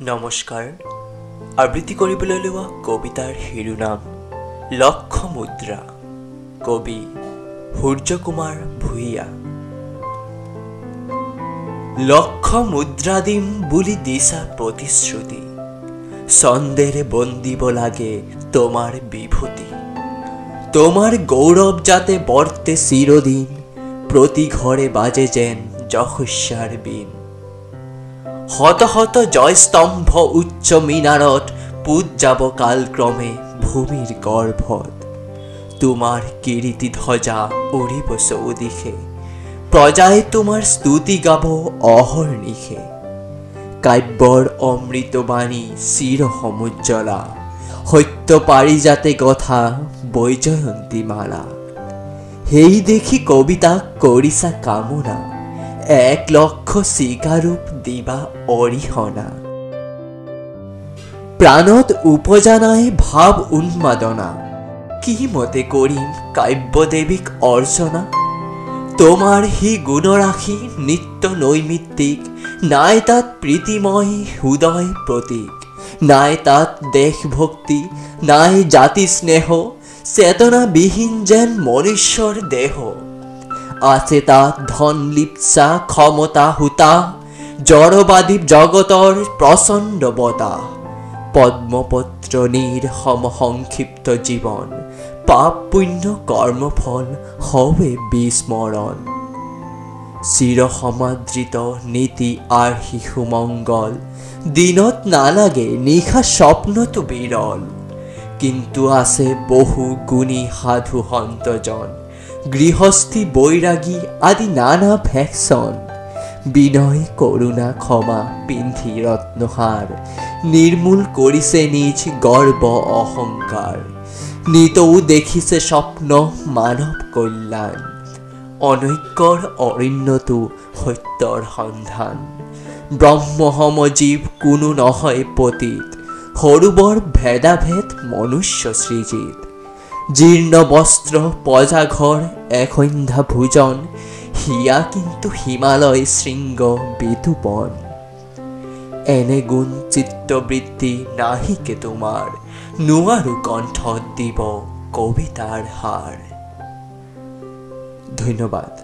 নমস্কাৰ। আবৃত্তি কৰিবলৈ লোৱা কবিতাৰ শিৰোনাম লক্ষ্য মুদ্ৰা। কবি সূৰ্যকুমাৰ ভূঞা। লক্ষ্য মুদ্ৰা দিম বুলি দিছা প্ৰতিশ্ৰুতি, ছন্দেৰে বন্দিব লাগে তোমাৰ বিভূতি। তোমাৰ গৌৰৱ যাতে বৰ্তে চিৰদিন, প্ৰতি ঘৰে বাজে যেন যশস্যাৰ বীণ। শত শত জয়স্তম্ভ উচ্চ মিনাৰত পূজ যাব কালক্ৰমে ভূমিৰ গৰ্ভত। তোমাৰ কীৰ্তি ধ্বজা উৰিব চৌদিশে, প্ৰজাই তোমাৰ স্তুতি গাব অহৰ্নিশে। কাব্যৰ অমৃতবাণী চিৰ সমুজ্জ্বলা, সত্য পাৰিজাতে গথা বৈজয়ন্তী মালা। সেই দেখি কবিতাক কৰিছা কামনা, এক লক্ষ্য চিকাৰূপ দিবা অৰিহণা। প্ৰাণত উপজা নাই ভাৱ উন্মাদনা, কি মতে কৰিম কাব্যদেৱীক অৰ্চনা। তোমাৰ সি গুণৰাশি নিত্য নৈমিত্তিক, নাই তাত প্ৰীতিময় হৃদয় প্ৰতীক। নাই তাত দেশভক্তি, নাই জাতি স্নেহ, চেতনাবিহীন যেন মনুষ্যৰ দেহ। আছে তাত ধন লিপ্সা ক্ষমতা হুতা, জড়বাদী জগতৰ প্ৰচণ্ড বতাহ। পদ্মপত্ৰ নিৰ্সম সংক্ষিপ্ত জীৱন, পাপ পুণ্য কৰ্মফল হৱে বিস্মৰণ। চিৰ সমাদৃত নীতি আৰ্হি সুমংগল, দিনত নালাগে নিশা স্বপ্নতো বিৰল। কিন্তু আছে বহু গুণী সাধু সন্তজন, গৃহস্থী বৈৰাগী আদি নানা ভেকশন। বিনয় কৰোণা ক্ষমা পিন্ধি ৰত্নহাৰ, নিৰ্মূল কৰিছে নিজ গৰ্ব অহংকাৰ। নিতৌ দেখিছে স্বপ্ন মানৱ কল্যাণ, অনৈক্যৰ অৰণ্যতো সত্যৰ সন্ধান। ব্ৰহ্মসম জীৱ কোনো নহয় পতিত, সৰুবৰ ভেদাভেদ মনুষ্য সৃজিত। জীৰ্ণ বস্ত্ৰ পজাঘৰ এসন্ধ্যা ভোজন, হিয়া কিন্তু হিমালয় শৃংগ বিতুপন। এনে গুণ চিত্তবৃত্তি নাহিকে তোমাৰ, নোৱাৰো কণ্ঠত দিব কবিতাৰ হার। ধন্যবাদ।